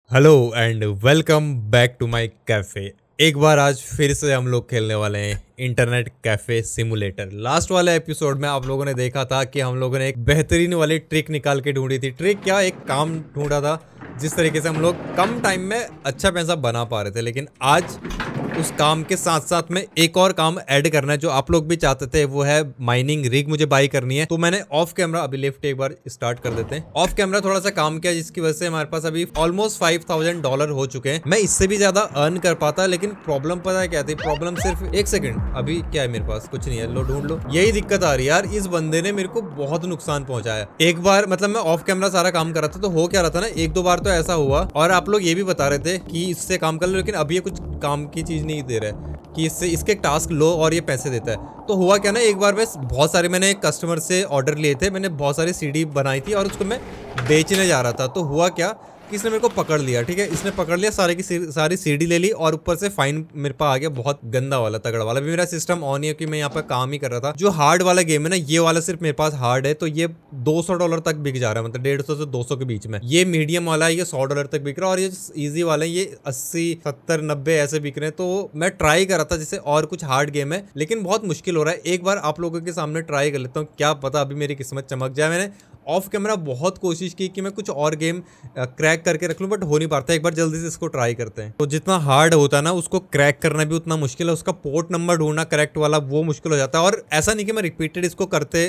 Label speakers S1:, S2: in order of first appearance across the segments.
S1: Hello and welcome back to my cafe. एक बार आज फिर से हम लोग खेलने वाले हैं इंटरनेट कैफे सिमुलेटर। लास्ट वाले एपिसोड में आप लोगों ने देखा था कि हम लोगों ने एक बेहतरीन वाली ट्रिक निकाल के ढूंढी थी। ट्रिक क्या, एक काम ढूंढा था जिस तरीके से हम लोग कम टाइम में अच्छा पैसा बना पा रहे थे। लेकिन आज उस काम के साथ साथ में एक और काम ऐड करना है जो आप लोग भी चाहते थे, वो है माइनिंग रिग मुझे बाई करनी है। तो मैंने ऑफ कैमरा अभी लेफ्ट एक बार स्टार्ट कर देते हैं। ऑफ कैमरा थोड़ा सा काम किया जिसकी वजह से हमारे पास अभी ऑलमोस्ट $5000 हो चुके हैं। मैं इससे भी ज्यादा अर्न कर पाता, लेकिन प्रॉब्लम पता है क्या थी? प्रॉब्लम सिर्फ एक सेकंड, अभी क्या है मेरे पास? कुछ नहीं है, लो ढूंढ लो। यही दिक्कत आ रही है यार, इस बंदे ने मेरे को बहुत नुकसान पहुंचाया। एक बार मतलब मैं ऑफ कैमरा सारा काम कर रहा था तो हो क्या रहा था ना, एक दो बार तो ऐसा हुआ और आप लोग ये भी बता रहे थे कि इससे काम कर लो, लेकिन अभी ये कुछ काम की चीज नहीं दे रहा है कि इससे इसके टास्क लो और ये पैसे देता है। तो हुआ क्या ना, एक बार मैं बहुत सारे मैंने कस्टमर से ऑर्डर लिए थे, मैंने बहुत सारी सीडी बनाई थी और उसको मैं बेचने जा रहा था। तो हुआ क्या कि इसने मेरे को पकड़ लिया। ठीक है, इसने पकड़ लिया, सारी सीडी ले ली और ऊपर से फाइन मेरे पास आ गया, बहुत गंदा वाला, तगड़ा वाला। भी मेरा सिस्टम ऑन ही है कि मैं यहाँ पर काम ही कर रहा था। जो हार्ड वाला गेम है ना, ये वाला सिर्फ मेरे पास हार्ड है, तो ये $200 तक बिक जा रहा है, मतलब 150 से 200 के बीच में। ये मीडियम वाला है, ये $100 तक बिक रहा है, और ये ईजी वाला है, ये 80, 70, 90 ऐसे बिक रहे हैं। तो मैं ट्राई कर रहा था जैसे और कुछ हार्ड गेम है, लेकिन बहुत मुश्किल हो रहा है। एक बार आप लोगों के सामने ट्राई कर लेता हूँ, क्या पता अभी मेरी किस्मत चमक जाए। मैंने ऑफ कैमरा बहुत कोशिश की कि मैं कुछ और गेम क्रैक करके रख लूं, बट हो नहीं पाता। एक बार जल्दी से इसको ट्राई करते हैं। तो जितना हार्ड होता है ना, उसको क्रैक करना भी उतना मुश्किल है। उसका पोर्ट नंबर ढूंढना करेक्ट वाला, वो मुश्किल हो जाता है। और ऐसा नहीं कि मैं रिपीटेड इसको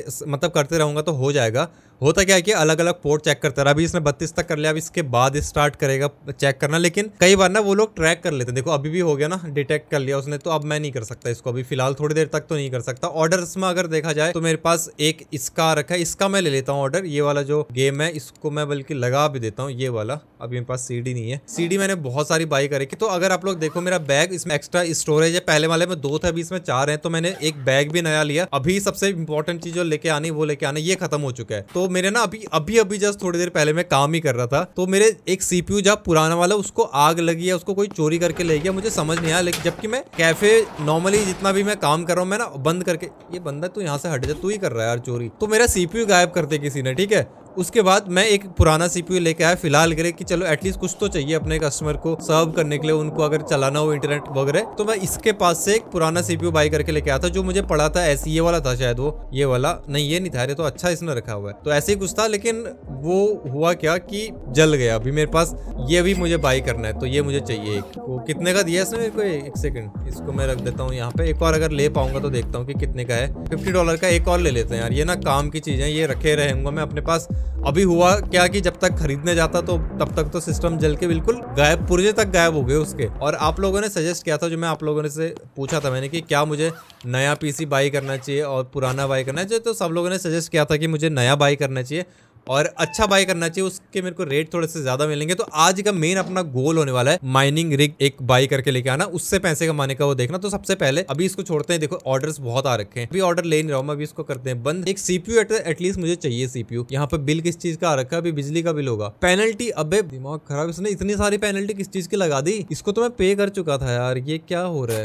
S1: करते रहूंगा तो हो जाएगा। होता क्या है कि अलग अलग पोर्ट चेक करता रहा। अभी इसने 32 तक कर लिया, अब इसके बाद स्टार्ट करेगा चेक करना। लेकिन कई बार ना वो लोग ट्रैक कर लेते हैं। देखो अभी भी हो गया ना, डिटेक्ट कर लिया उसने, तो अब मैं नहीं कर सकता इसको, अभी फिलहाल थोड़ी देर तक तो नहीं कर सकता। ऑर्डर्स में अगर देखा जाए तो मेरे पास एक इसका रखा है, इसका मैं ले लेता हूँ ऑर्डर। ये वाला जो गेम है इसको मैं बल्कि लगा भी देता हूँ, ये वाला। अभी मेरे पास सीडी नहीं है, सीडी मैंने बहुत सारी बाई करी। तो अगर आप लोग देखो मेरा बैग, इसमें एक्स्ट्रा स्टोरेज है। पहले वाले में 2 थे, अभी इसमें 4 है, तो मैंने एक बैग भी नया लिया। अभी सबसे इंपॉर्टेंट चीज जो लेके आनी वो लेके आना, ये खत्म हो चुका है। तो मेरे ना अभी जस्ट थोड़ी देर पहले मैं काम ही कर रहा था, तो मेरे एक सीपीयू जब पुराना वाला, उसको आग लगी है, उसको कोई चोरी करके ले गया, मुझे समझ नहीं आया। लेकिन जबकि मैं कैफे नॉर्मली जितना भी मैं काम कर रहा हूँ, मैं ना बंद करके, ये बंदा तू यहाँ से हट जा, तू ही कर रहा है यार चोरी। तो मेरा सीपीयू गायब कर दिया किसी ने। ठीक है, उसके बाद मैं एक पुराना सीपीयू लेके आया फिलहाल के लिए कि चलो एटलीस्ट कुछ तो चाहिए अपने कस्टमर को सर्व करने के लिए, उनको अगर चलाना हो इंटरनेट वगैरह। तो मैं इसके पास से एक पुराना सीपीयू बाई करके लेके आया था, जो मुझे पड़ा था ऐसे, ये वाला था शायद, वो ये वाला नहीं, ये नहीं था। अरे तो अच्छा इसने रखा हुआ है, तो ऐसे ही कुछ था। लेकिन वो हुआ क्या कि जल गया। अभी मेरे पास ये भी मुझे बाई करना है, तो ये मुझे चाहिए। एक वो कितने का दिया इसने मेरे को? एक सेकंड, इसको मैं रख देता हूँ यहाँ पे। एक और अगर ले पाऊंगा तो देखता हूँ कि कितने का है। $50 का एक और ले लेते हैं यार, ये ना काम की चीज है, ये रखे रहेंगे मैं अपने पास। अभी हुआ क्या कि जब तक खरीदने जाता तो तब तक तो सिस्टम जल के बिल्कुल गायब, पुर्जे तक गायब हो गए उसके। और आप लोगों ने सजेस्ट किया था, जो मैं आप लोगों ने से पूछा था मैंने कि क्या मुझे नया पीसी बाई करना चाहिए और पुराना बाई करना चाहिए, तो सब लोगों ने सजेस्ट किया था कि मुझे नया बाई करना चाहिए और अच्छा बाई करना चाहिए, उसके मेरे को रेट थोड़े से ज्यादा मिलेंगे। तो आज का मेन अपना गोल होने वाला है माइनिंग रिग एक बाई करके लेके आना, उससे पैसे कमाने का वो देखना। तो सबसे पहले अभी इसको छोड़ते हैं। देखो ऑर्डर्स बहुत आ रखे हैं, अभी ऑर्डर ले नहीं रहा हूं मैं, अभी इसको करते हैं बंद। एक सीपीयू एटलीस्ट मुझे चाहिए सीपीयू। यहाँ पे बिल किस चीज का आ रखा है? अभी बिजली का बिल होगा। पेनल्टी, अबे दिमाग खराब, इसने इतनी सारी पेनल्टी किस चीज की लगा दी? इसको तो मैं पे कर चुका था यार, ये क्या हो रहा है?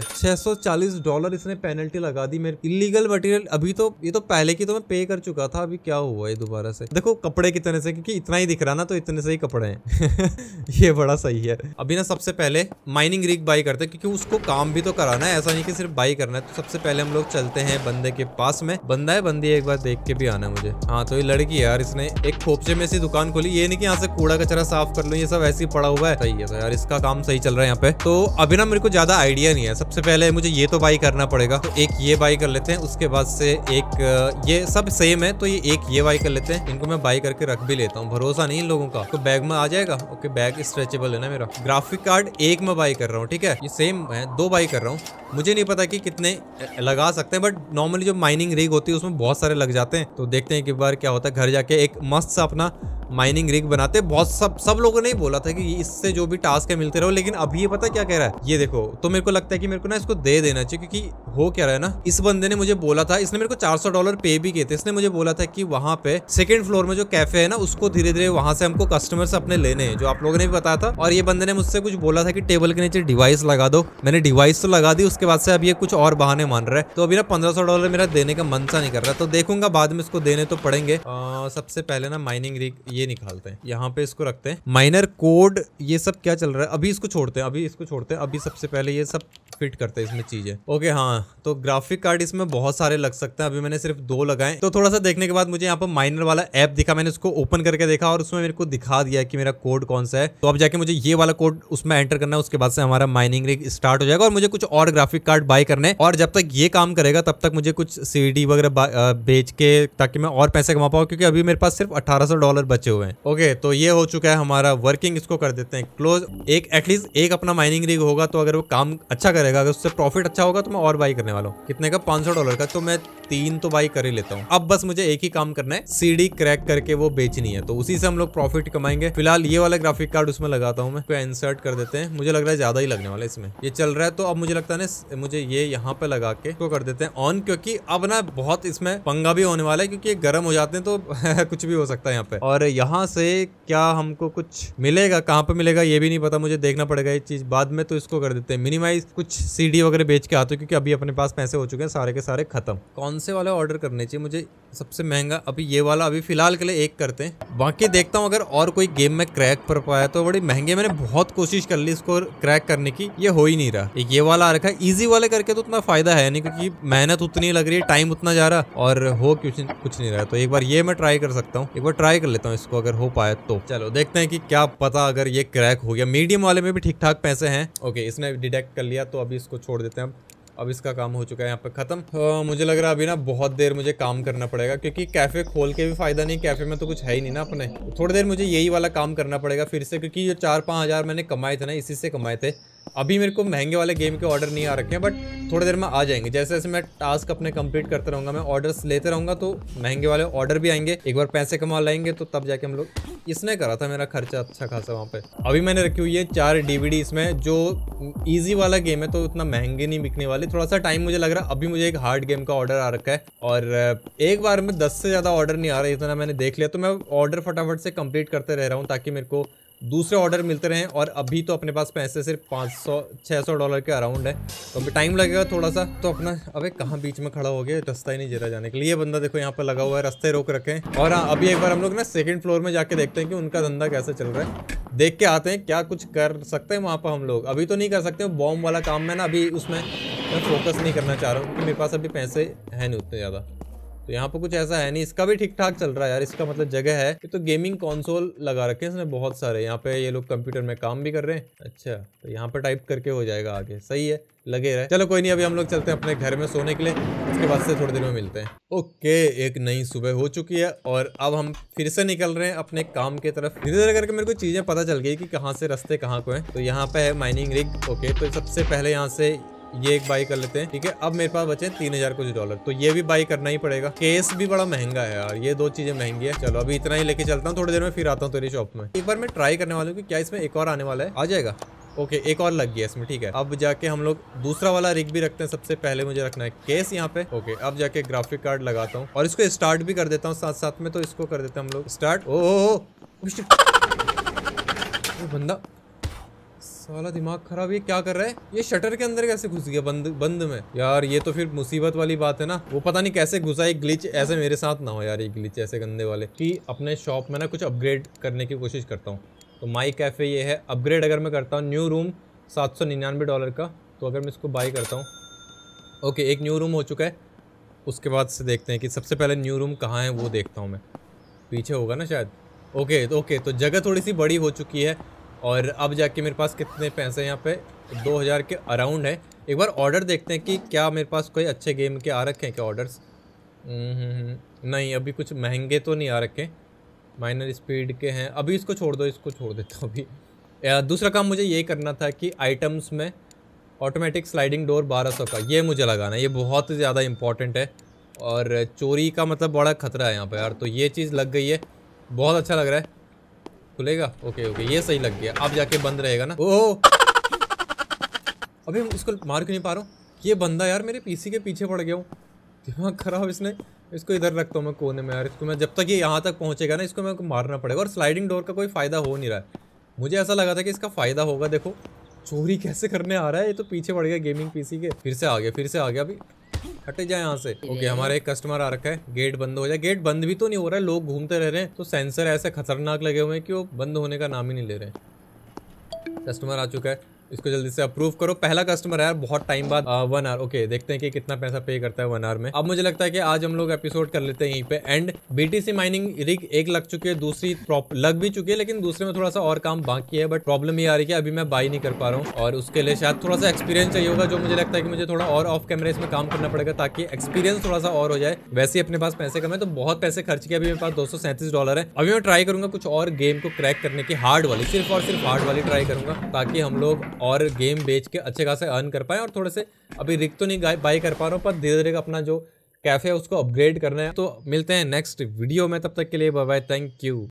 S1: $640 इसने पेनल्टी लगा दी मेरे इलीगल मटेरियल। अभी तो ये तो पहले की तो मैं पे कर चुका था, अभी क्या हुआ है दोबारा से? देखो कपड़े कितने से, क्योंकि इतना ही दिख रहा ना, तो इतने से ही कपड़े हैं। ये बड़ा सही है। अभी ना सबसे पहले माइनिंग रिग बाई करते हैं, क्योंकि उसको काम भी तो कराना है, ऐसा नहीं कि सिर्फ बाई करना है। तो सबसे पहले हम लोग चलते हैं बंदे के पास में। बंदा है बंदी है, एक बार देख के भी आना मुझे। हाँ तो ये लड़की है यार, इसने एक खोपचे में से दुकान खोली। ये नहीं कि यहाँ से कूड़ा कचरा साफ कर लो, ये सब ऐसे ही पड़ा हुआ है। सही है, तो यार इसका काम सही चल रहा है यहाँ पे। तो अभी ना मेरे को ज्यादा आइडिया नहीं है। सबसे पहले मुझे ये तो बाई करना पड़ेगा, तो एक ये बाई कर लेते हैं। उसके बाद से एक ये सब सेम है, तो ये एक ये बाई कर लेते हैं। इनको मैं बाई करके रख भी लेता हूँ, भरोसा नहीं इन लोगों का। तो बैग में आ जाएगा। ओके, बैग स्ट्रेचेबल है ना मेरा। ग्राफिक कार्ड एक में बाई कर रहा हूँ, ठीक है, ये सेम है, 2 बाई कर रहा हूँ। मुझे नहीं पता कि कितने लगा सकते हैं, बट नॉर्मली जो माइनिंग रिग होती है उसमें बहुत सारे लग जाते हैं। तो देखते हैं कि बार क्या होता है। घर जाके एक मस्त सा अपना माइनिंग रिग बनाते। बहुत सब लोगों ने ही बोला था कि इससे जो भी टास्क है मिलते रहो, लेकिन अभी ये पता क्या कह रहा है, ये देखो। तो मेरे को लगता है कि मेरे को ना इसको दे देना चाहिए, क्योंकि हो क्या रहा है ना, इस बंदे ने मुझे बोला था, इसने मेरे को $400 पे भी किए थे। इसने मुझे बोला था कि वहां पे सेकंड फ्लोर में जो जो कैफे है ना उसको धीरे धीरे वहां से हमको कस्टमर्स अपने लेने हैं, जो आप लोगों ने भी बताया था। और ये बंदे ने मुझसे कुछ बोला था कि टेबल के नीचे डिवाइस लगा दो। मैंने डिवाइस तो लगा दी, उसके बाद से अब ये कुछ और बहाने मान रहा है। तो अभी ना $1500 मेरा देने का मन सा नहीं कर रहा, तो देखूंगा बाद में इसको देने तो पड़ेंगे। सबसे पहले ना माइनिंग रिग ये निकालते हैं, यहाँ पे इसको रखते हैं। माइनर कोड ये सब क्या चल रहा है, अभी इसको छोड़ते हैं, अभी सबसे पहले ये सब फिट करते हैं इसमें चीजें। ओके हाँ, तो ग्राफिक कार्ड इसमें बहुत सारे लग सकते हैं, अभी मैंने सिर्फ 2 लगाए। तो थोड़ा सा देखने के बाद मुझे यहाँ पर माइनर वाला ऐप दिखा, मैंने उसको ओपन करके देखा और उसमें मेरे को दिखा दिया कि मेरा कोड कौन सा है। तो अब जाके मुझे ये वाला कोड उसमें एंटर करना है, उसके बाद से हमारा माइनिंग रिग स्टार्ट हो जाएगा और मुझे कुछ और ग्राफिक कार्ड बाय करने हैं। और जब तक ये काम करेगा तब तक मुझे कुछ सीडी वगैरह बेच के ताकि मैं और पैसे कमा पाऊँ, क्योंकि अभी मेरे पास सिर्फ $1800 बचे हुए हैं। ओके, तो ये हो चुका है हमारा वर्किंग, इसको कर देते हैं क्लोज। एक एटलीस्ट एक अपना माइनिंग रिग होगा, तो अगर वो काम अच्छा करेगा, अगर उससे प्रॉफिट अच्छा होगा तो मैं और बाई करने वाला हूँ। कितने का? $500 का। तो मैं 3 तो बाई कर ही लेता हूँ। अब बस मुझे एक ही काम करना है, सीडी क्रैक करके वो बेचनी है, तो उसी से हम लोग प्रॉफिट कमाएंगे। फिलहाल ये वाला ग्राफिक कार्ड उसमें लगाता हूँ मैं, इंसर्ट कर देते हैं। मुझे लग रहा है ज्यादा ही लगने वाला है इसमें, ये चल रहा है। तो अब मुझे लगता है ना मुझे ये यहाँ पे लगा के इसको कर देते हैं ऑन, क्योंकि अब ना बहुत इसमें पंगा भी होने वाला है, क्योंकि ये गर्म हो जाते हैं तो कुछ भी हो सकता है यहाँ पे। और यहाँ से क्या हमको कुछ मिलेगा, कहाँ पे मिलेगा ये भी नहीं पता, मुझे देखना पड़ेगा ये चीज बाद में। तो इसको कर देते हैं मिनिमाइज, कुछ सीडी वगैरह बेच के आते, क्योंकि अभी अपने पास पैसे हो चुके हैं सारे के सारे खत्म। कौन से वाले ऑर्डर करने चाहिए मुझे? सबसे महंगा अभी ये वाला, अभी फिलहाल के लिए एक करते हैं, बाकी देखता हूँ अगर और कोई गेम में क्रैक कर पाया तो। बड़ी महंगे, मैंने बहुत कोशिश कर ली इसको क्रैक करने की, ये हो ही नहीं रहा। एक ये वाला आ रखा है, इजी वाले करके तो उतना फायदा है नहीं, क्योंकि मेहनत उतनी लग रही है, टाइम उतना जा रहा और हो कुछ नहीं रहा। तो एक बार ये मैं ट्राई कर सकता हूँ, एक बार ट्राई कर लेता हूँ इसको, अगर हो पाया तो। चलो देखते हैं कि क्या पता अगर ये क्रैक हो गया। मीडियम वाले में भी ठीक ठाक पैसे हैं। ओके, इसने डिटेक्ट कर लिया, तो अभी इसको छोड़ देते हैं। अब इसका काम हो चुका है यहाँ पे खत्म। मुझे लग रहा है अभी ना बहुत देर मुझे काम करना पड़ेगा, क्योंकि कैफे खोल के भी फायदा नहीं, कैफे में तो कुछ है ही नहीं ना अपने। थोड़ी देर मुझे यही वाला काम करना पड़ेगा फिर से, क्योंकि ये 4-5 हज़ार मैंने कमाए थे ना, इसी से कमाए थे। अभी मेरे को महंगे वाले गेम के ऑर्डर नहीं आ रखे हैं, बट थोड़ी देर में आ जाएंगे। जैसे जैसे मैं टास्क अपने कंप्लीट करते रहूँगा, मैं ऑर्डर्स लेते रहूँगा, तो महंगे वाले ऑर्डर भी आएंगे। एक बार पैसे कमा लाएंगे तो तब जाके हम लोग, इसने करा था मेरा खर्चा अच्छा खासा वहाँ पे। अभी मैंने रखी हुई है 4 DVD इसमें, जो ईजी वाला गेम है तो उतना महंगे नहीं बिकने वाली। थोड़ा सा टाइम मुझे लग रहा है। अभी मुझे एक हार्ड गेम का ऑर्डर आ रखा है, और एक बार में 10 से ज़्यादा ऑर्डर नहीं आ रहा, इतना मैंने देख लिया। तो मैं ऑर्डर फटाफट से कंप्लीट करते रह रहा हूँ, ताकि मेरे को दूसरे ऑर्डर मिलते रहें। और अभी तो अपने पास पैसे सिर्फ $500-600 के अराउंड है, तो अभी टाइम लगेगा थोड़ा सा। तो अपना, अबे कहाँ बीच में खड़ा हो गया, रास्ता ही नहीं जरा जाने के लिए। ये बंदा देखो यहाँ पर लगा हुआ है, रास्ते रोक रखे हैं। और हाँ, अभी एक बार हम लोग ना 2nd फ्लोर में जाके देखते हैं कि उनका धंधा कैसे चल रहा है, देख के आते हैं क्या कुछ कर सकते हैं वहाँ पर हम लोग। अभी तो नहीं कर सकते, बॉम्ब वाला काम में ना अभी उसमें मैं फोकस नहीं करना चाह रहा हूँ, क्योंकि मेरे पास अभी पैसे है नहीं उतने ज़्यादा। तो यहाँ पर कुछ ऐसा है नहीं। इसका भी ठीक ठाक चल रहा है यार, इसका मतलब जगह है। ये तो गेमिंग कंसोल लगा रखे हैं इसने बहुत सारे। यहाँ पे ये लोग कंप्यूटर में काम भी कर रहे हैं। अच्छा, तो यहाँ पर टाइप करके हो जाएगा आगे, सही है, लगे रहे। चलो कोई नहीं, अभी हम लोग चलते हैं अपने घर में सोने के लिए, उसके बाद से थोड़ी देर में मिलते हैं। ओके, एक नई सुबह हो चुकी है और अब हम फिर से निकल रहे हैं अपने काम की तरफ। धीरे धीरे करके मेरे को चीजें पता चल गई कि कहाँ से रास्ते कहाँ को है। तो यहाँ पे है माइनिंग रिग। ओके, तो सबसे पहले यहाँ से ये एक बाई कर लेते हैं, ठीक है। अब मेरे पास बचे $3000 कुछ डॉलर, तो ये भी बाई करना ही पड़ेगा। केस भी बड़ा महंगा है यार, ये 2 चीजें महंगी है। चलो अभी इतना ही लेके चलता हूँ, थोड़ी देर में फिर आता हूँ तेरी शॉप में। एक बार मैं ट्राई करने वाला हूँ कि क्या इसमें एक और आने वाला है, आ जाएगा। ओके, एक और लग गया इसमें, ठीक है। अब जाके हम लोग दूसरा वाला रिग भी रखते हैं। सबसे पहले मुझे रखना है केस यहाँ पे। ओके, अब जाके ग्राफिक कार्ड लगाता हूँ और इसको स्टार्ट भी कर देता हूँ साथ साथ में। तो इसको कर देते हैं हम लोग स्टार्ट। ओह बंदा साला दिमाग खराब, ये क्या कर रहा है? ये शटर के अंदर कैसे घुस गया बंद में? यार ये तो फिर मुसीबत वाली बात है ना। वो पता नहीं कैसे घुसा। एक ग्लिच ऐसे मेरे साथ ना हो यार, ये ग्लिच ऐसे गंदे वाले। कि अपने शॉप में ना कुछ अपग्रेड करने की कोशिश करता हूँ। तो माई कैफे ये है, अपग्रेड अगर मैं करता हूँ, न्यू रूम $799 का। तो अगर मैं इसको बाई करता हूँ, ओके, एक न्यू रूम हो चुका है। उसके बाद से देखते हैं कि सबसे पहले न्यू रूम कहाँ है, वो देखता हूँ मैं। पीछे होगा ना शायद। ओके, तो जगह थोड़ी सी बड़ी हो चुकी है। और अब जाके मेरे पास कितने पैसे यहाँ पे 2000 के अराउंड है। एक बार ऑर्डर देखते हैं कि क्या मेरे पास कोई अच्छे गेम के आ रखे हैं क्या ऑर्डर्स। नहीं, अभी कुछ महंगे तो नहीं आ रखे, माइनर स्पीड के हैं। अभी इसको छोड़ दो, इसको छोड़ देता हूँ अभी। दूसरा काम मुझे यही करना था कि आइटम्स में ऑटोमेटिक स्लाइडिंग डोर 1200 का, ये मुझे लगाना है। ये बहुत ज़्यादा इंपॉर्टेंट है और चोरी का मतलब बड़ा खतरा है यहाँ पर यार। तो ये चीज़ लग गई है, बहुत अच्छा लग रहा है। खुलेगा, ओके, ये सही लग गया। अब जाके बंद रहेगा ना। ओह, अभी इसको मार क्यों नहीं पा रहा हूँ? ये बंदा यार मेरे पीसी के पीछे पड़ गया हूँ। दिमाग खराब इसने। इसको इधर रखता हूँ मैं कोने में यार। इसको मैं जब तक ये यहाँ तक पहुँचेगा ना, इसको मेरे को मारना पड़ेगा। और स्लाइडिंग डोर का कोई फ़ायदा हो नहीं रहा है। मुझे ऐसा लगा था कि इसका फ़ायदा होगा। देखो चोरी कैसे करने आ रहा है ये, तो पीछे पड़ गया गेमिंग पीसी के। फिर से आ गया अभी। हटे जाए यहाँ से। ओके हमारा एक कस्टमर आ रखा है। गेट बंद हो जाए। गेट बंद भी तो नहीं हो रहा है, लोग घूमते रह रहे हैं। तो सेंसर ऐसे खतरनाक लगे हुए हैं कि वो बंद होने का नाम ही नहीं ले रहे हैं। कस्टमर आ चुका है, इसको जल्दी से अप्रूव करो। पहला कस्टमर है यार, बहुत टाइम बाद 1 आवर। ओके देखते हैं कि कितना पैसा पे करता है 1 आवर में। अब मुझे लगता है कि आज हम लोग एपिसोड कर लेते हैं यहीं पे एंड। बीटीसी माइनिंग रिग एक लग चुकी है, दूसरी लग भी चुकी है, लेकिन दूसरे में थोड़ा सा और काम बाकी है। बट प्रॉब्लम ये आ रही है कि अभी मैं बाई नहीं कर पा रहा हूँ और उसके लिए शायद थोड़ा सा एक्सपीरियंस चाहिए होगा, जो मुझे लगता है कि मुझे थोड़ा और ऑफ कैमरा इसमें काम करना पड़ेगा ताकि एक्सपीरियंस थोड़ा सा और हो जाए। वैसे ही अपने पास पैसे कम है तो बहुत पैसे खर्च किए। अभी मेरे पास $237 है। अभी मैं ट्राई करूंगा कुछ और गेम को क्रैक करने की, हार्ड वाली, सिर्फ और सिर्फ हार्ड वाली ट्राई करूंगा ताकि हम लोग और गेम बेच के अच्छे खासे अर्न कर पाए। और थोड़े से अभी रिग तो नहीं बाई कर पा रहा हूँ, पर धीरे धीरे अपना जो कैफे है उसको अपग्रेड करना है। तो मिलते हैं नेक्स्ट वीडियो में, तब तक के लिए बाय बाय, थैंक यू।